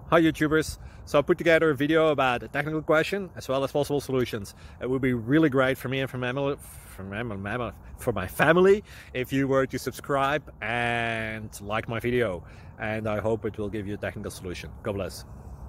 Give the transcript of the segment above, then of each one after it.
Hi YouTubers. So I put together a video about a technical question as well as possible solutions. It would be really great for me and for my family if you were to subscribe and like my video, and I hope it will give you a technical solution. God bless.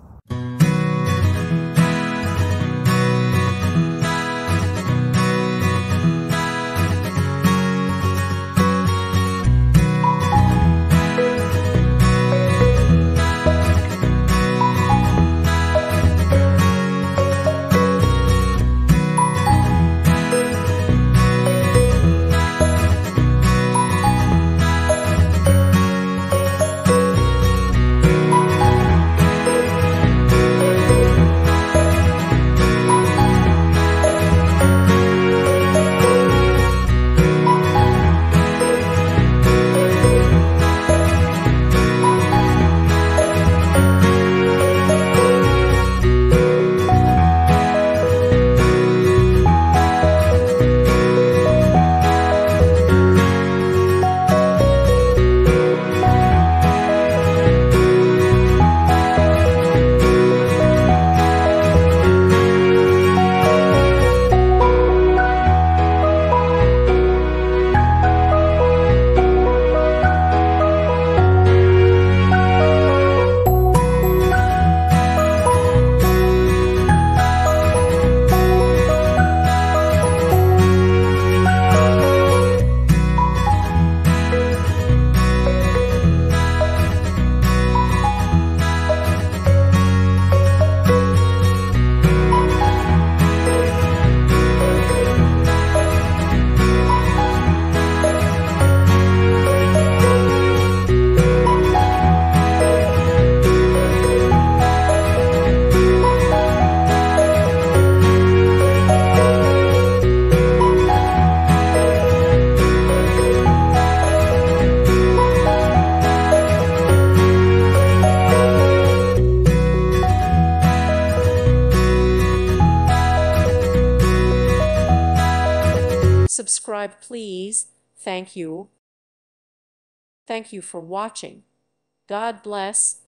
Subscribe, please. Thank you. Thank you for watching. God bless.